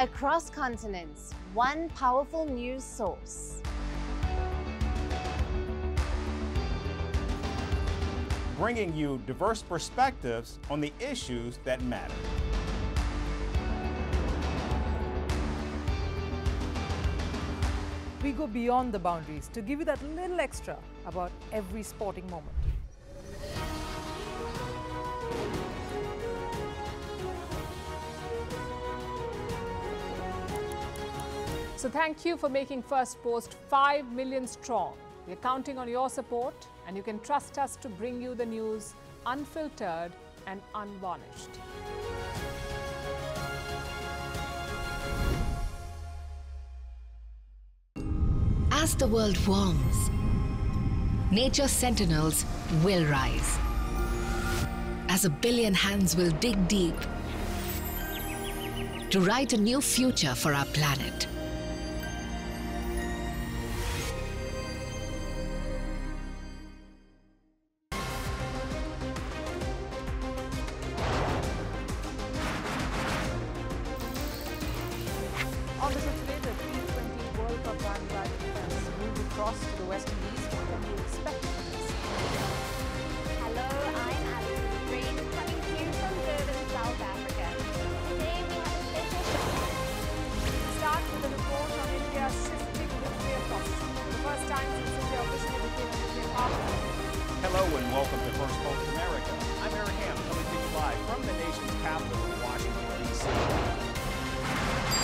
Across continents, one powerful news source. Bringing you diverse perspectives on the issues that matter. We go beyond the boundaries to give you that little extra about every sporting moment. So thank you for making Firstpost 5 million strong. We're counting on your support, and you can trust us to bring you the news unfiltered and unvarnished. As the world warms, nature's sentinels will rise. As a billion hands will dig deep to write a new future for our planet. On the show today, the T20 World Cup bandwagon has moved across to the West Indies. What can you expect from this? Hello, I'm Alison Green, coming to you from Durban, South Africa. Today we have a special show. Start with a report on India's shifting nuclear posture. The first time since India officially became a nuclear power. Hello and welcome to Firstpost America. I'm Aaron Ham, coming to you live from the nation's capital in Washington, D.C.